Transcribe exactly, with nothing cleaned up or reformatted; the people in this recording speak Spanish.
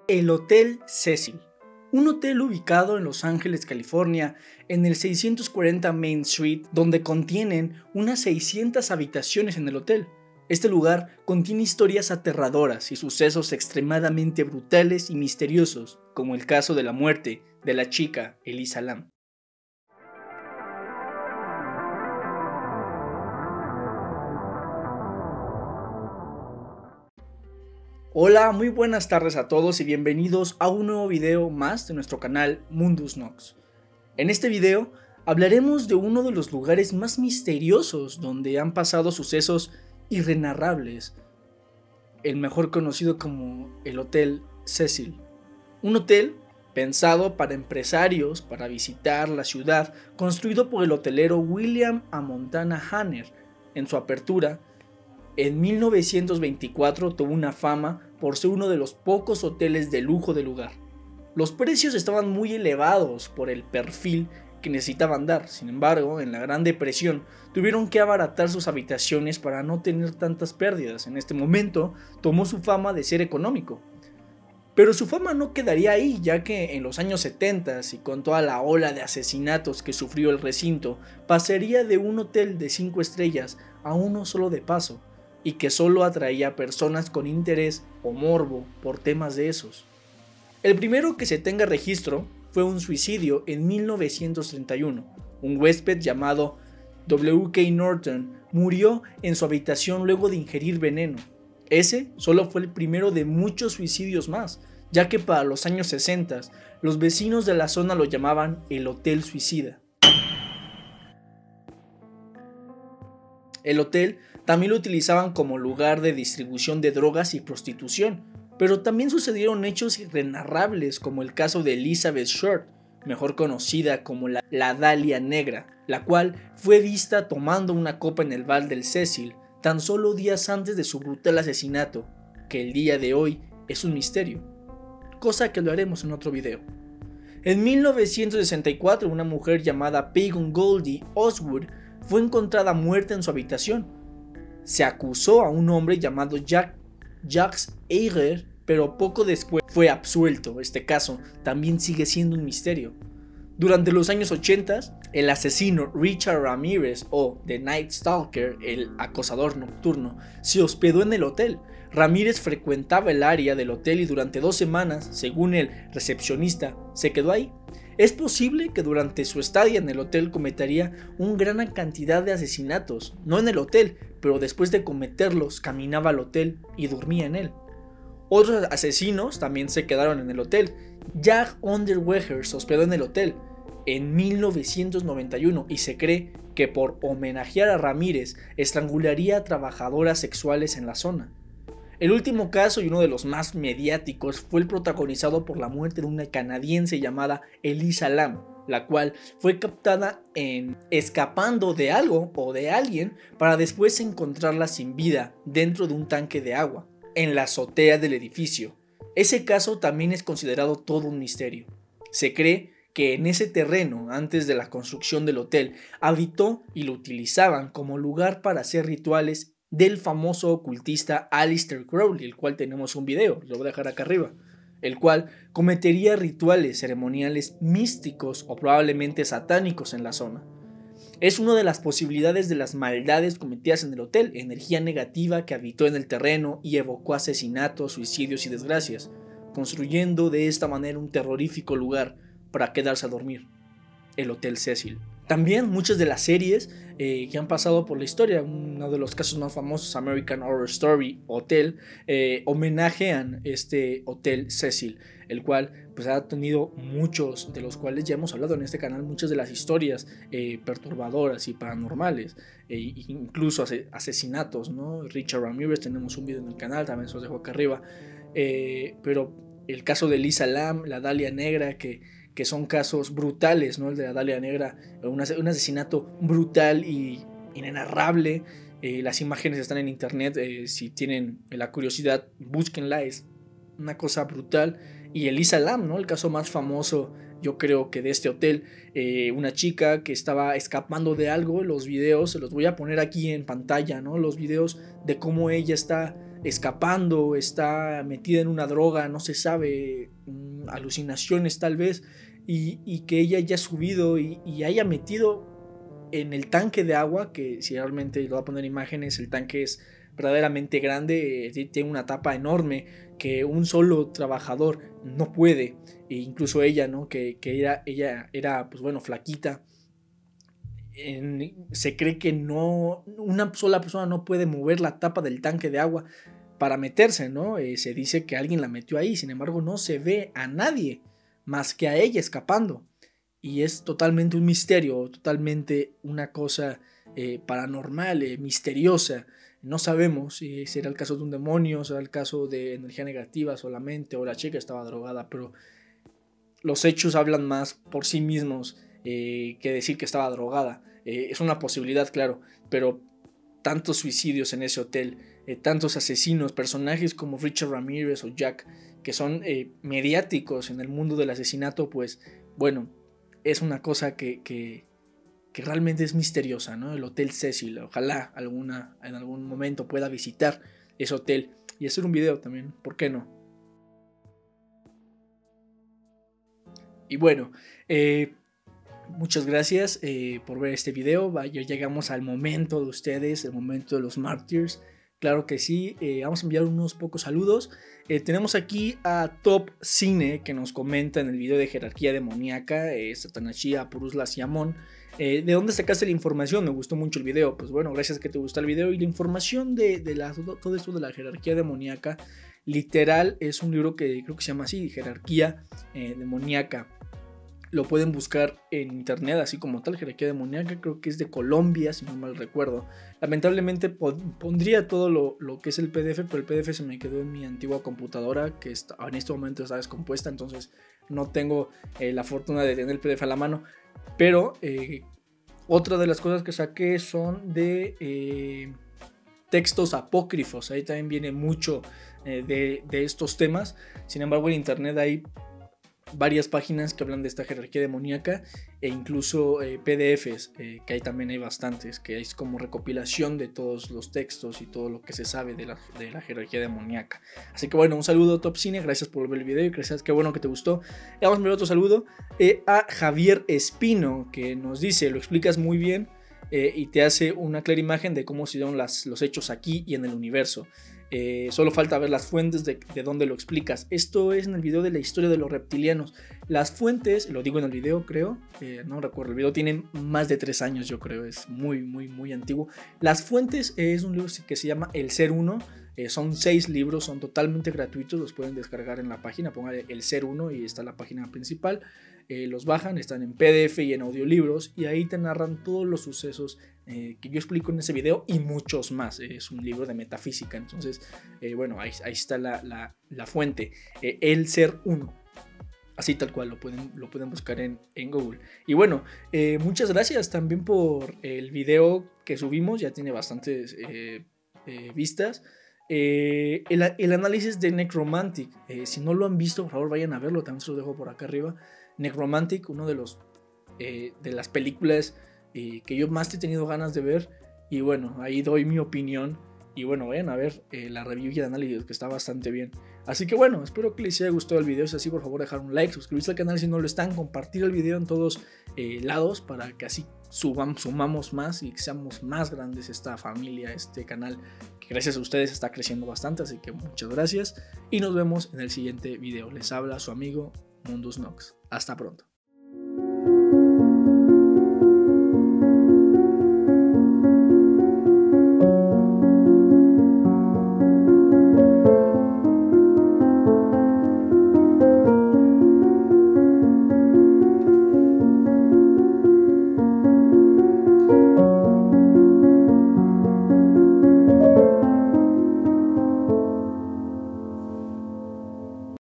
El Hotel Cecil, un hotel ubicado en Los Ángeles, California, en el seiscientos cuarenta Main Street, donde contienen unas seiscientas habitaciones en el hotel. Este lugar contiene historias aterradoras y sucesos extremadamente brutales y misteriosos, como el caso de la muerte de la chica Elisa Lam. Hola, muy buenas tardes a todos y bienvenidos a un nuevo video más de nuestro canal Mundus Nox. En este video hablaremos de uno de los lugares más misteriosos donde han pasado sucesos irrenarrables, el mejor conocido como el Hotel Cecil. Un hotel pensado para empresarios, para visitar la ciudad, construido por el hotelero William Amontana Hanner. En su apertura, en mil novecientos veinticuatro tuvo una fama por ser uno de los pocos hoteles de lujo del lugar. Los precios estaban muy elevados por el perfil que necesitaban dar. Sin embargo, en la Gran Depresión tuvieron que abaratar sus habitaciones para no tener tantas pérdidas. En este momento tomó su fama de ser económico. Pero su fama no quedaría ahí, ya que en los años setenta y con toda la ola de asesinatos que sufrió el recinto, pasaría de un hotel de cinco estrellas a uno solo de paso, y que solo atraía a personas con interés o morbo por temas de esos. El primero que se tenga registro fue un suicidio en mil novecientos treinta y uno. Un huésped llamado W K Norton murió en su habitación luego de ingerir veneno. Ese solo fue el primero de muchos suicidios más, ya que para los años sesenta los vecinos de la zona lo llamaban el Hotel Suicida. El hotel también lo utilizaban como lugar de distribución de drogas y prostitución, pero también sucedieron hechos irrenarrables como el caso de Elizabeth Short, mejor conocida como la, la Dalia Negra, la cual fue vista tomando una copa en el bar del Cecil tan solo días antes de su brutal asesinato, que el día de hoy es un misterio, cosa que lo haremos en otro video. En mil novecientos sesenta y cuatro, una mujer llamada Pagan Goldie Osgood fue encontrada muerta en su habitación. Se acusó a un hombre llamado Jack, Jacques Eiger, pero poco después fue absuelto. Este caso también sigue siendo un misterio. Durante los años ochenta, el asesino Richard Ramirez, o The Night Stalker, el acosador nocturno, se hospedó en el hotel. Ramírez frecuentaba el área del hotel y durante dos semanas, según el recepcionista, se quedó ahí. Es posible que durante su estadía en el hotel cometería una gran cantidad de asesinatos, no en el hotel, pero después de cometerlos caminaba al hotel y dormía en él. Otros asesinos también se quedaron en el hotel. Jack Unterweger se hospedó en el hotel en mil novecientos noventa y uno y se cree que por homenajear a Ramírez estrangularía a trabajadoras sexuales en la zona. El último caso y uno de los más mediáticos fue el protagonizado por la muerte de una canadiense llamada Elisa Lam, la cual fue captada en escapando de algo o de alguien para después encontrarla sin vida dentro de un tanque de agua, en la azotea del edificio. Ese caso también es considerado todo un misterio. Se cree que en ese terreno, antes de la construcción del hotel, habitó y lo utilizaban como lugar para hacer rituales del famoso ocultista Aleister Crowley, el cual tenemos un video, lo voy a dejar acá arriba, el cual cometería rituales ceremoniales místicos o probablemente satánicos en la zona. Es una de las posibilidades de las maldades cometidas en el hotel, energía negativa que habitó en el terreno y evocó asesinatos, suicidios y desgracias, construyendo de esta manera un terrorífico lugar para quedarse a dormir, el Hotel Cecil. También muchas de las series eh, que han pasado por la historia, uno de los casos más famosos, American Horror Story Hotel, eh, homenajean este Hotel Cecil, el cual pues, ha tenido muchos, de los cuales ya hemos hablado en este canal, muchas de las historias eh, perturbadoras y paranormales, eh, incluso ase asesinatos, ¿no? Richard Ramirez, tenemos un video en el canal, también se los dejo acá arriba, eh, pero el caso de Elisa Lam, la Dalia Negra, que que son casos brutales, ¿no? El de la Dalia Negra, un, un asesinato brutal y inenarrable. Eh, las imágenes están en internet, eh, si tienen la curiosidad, búsquenla, es una cosa brutal. Y Elisa Lam, ¿no? El caso más famoso, yo creo que de este hotel, eh, una chica que estaba escapando de algo. Los videos se los voy a poner aquí en pantalla, ¿no? Los videos de cómo ella está escapando, está metida en una droga, no se sabe, mmm, alucinaciones tal vez, y, y que ella haya subido y, y haya metido en el tanque de agua, que si realmente lo voy a poner imágenes, el tanque es verdaderamente grande, eh, tiene una tapa enorme que un solo trabajador no puede, e incluso ella, ¿no? que, que era, ella era, pues bueno, flaquita. En, se cree que no, una sola persona no puede mover la tapa del tanque de agua para meterse, ¿no? Eh, se dice que alguien la metió ahí, sin embargo no se ve a nadie más que a ella escapando. Y es totalmente un misterio, totalmente una cosa eh, paranormal, eh, misteriosa. No sabemos si será el caso de un demonio, será el caso de energía negativa solamente, o la chica estaba drogada, pero los hechos hablan más por sí mismos eh, que decir que estaba drogada. Eh, es una posibilidad, claro, pero tantos suicidios en ese hotel, eh, tantos asesinos, personajes como Richard Ramírez o Jack, que son eh, mediáticos en el mundo del asesinato, pues bueno, es una cosa que, que, que realmente es misteriosa, ¿no? El Hotel Cecil, ojalá alguna, en algún momento pueda visitar ese hotel y hacer un video también, ¿por qué no? Y bueno, eh, muchas gracias eh, por ver este video. Ya llegamos al momento de ustedes, el momento de los mártires. Claro que sí, eh, vamos a enviar unos pocos saludos. Eh, tenemos aquí a Top Cine que nos comenta en el video de jerarquía demoníaca, eh, Satanashia, Purusla Siamón. Eh, ¿De dónde sacaste la información? Me gustó mucho el video. Pues bueno, gracias que te gustó el video. Y la información de, de la, todo esto de la jerarquía demoníaca, literal, es un libro que creo que se llama así, Jerarquía eh, Demoníaca. Lo pueden buscar en internet, así como tal, jerarquía demoníaca, creo que es de Colombia, si no mal recuerdo. Lamentablemente pondría todo lo, lo que es el P D F, pero el P D F se me quedó en mi antigua computadora, que está, en este momento está descompuesta, entonces no tengo eh, la fortuna de tener el P D F a la mano. Pero eh, otra de las cosas que saqué son de eh, textos apócrifos, ahí también viene mucho eh, de, de estos temas. Sin embargo, en internet hay varias páginas que hablan de esta jerarquía demoníaca e incluso eh, P D Fs, eh, que ahí también hay bastantes, que es como recopilación de todos los textos y todo lo que se sabe de la, de la jerarquía demoníaca. Así que bueno, un saludo Top Cine, gracias por ver el video y gracias, qué bueno que te gustó. Y vamos a ver otro saludo eh, a Javier Espino, que nos dice, lo explicas muy bien eh, y te hace una clara imagen de cómo se dieron las, los hechos aquí y en el universo. Eh, solo falta ver las fuentes de, de donde lo explicas. Esto es en el video de la historia de los reptilianos. Las fuentes, lo digo en el video creo, eh, no recuerdo, el video tiene más de tres años yo creo, es muy muy muy antiguo. Las fuentes eh, es un libro que se llama El Ser Uno, eh, son seis libros, son totalmente gratuitos, los pueden descargar en la página, pongan El Ser Uno y está la página principal. Eh, los bajan, están en P D F y en audiolibros y ahí te narran todos los sucesos eh, que yo explico en ese video y muchos más. Eh, es un libro de metafísica, entonces eh, bueno, ahí, ahí está la, la, la fuente, eh, El Ser Uno, así tal cual lo pueden, lo pueden buscar en, en Google. Y bueno, eh, muchas gracias también por el video que subimos, ya tiene bastantes eh, eh, vistas. Eh, el, el análisis de Necromantic, eh, si no lo han visto, por favor vayan a verlo, también se lo dejo por acá arriba. Necromantic, uno de los eh, de las películas eh, que yo más he tenido ganas de ver, y bueno, ahí doy mi opinión y bueno, vayan a ver eh, la review y el análisis, que está bastante bien. Así que bueno, espero que les haya gustado el video. Si así, por favor dejar un like, suscribirse al canal si no lo están, compartir el video en todos eh, lados para que así subamos, sumamos más y que seamos más grandes esta familia, este canal que gracias a ustedes está creciendo bastante. Así que muchas gracias y nos vemos en el siguiente video. Les habla su amigo Mundus Nox. Hasta pronto.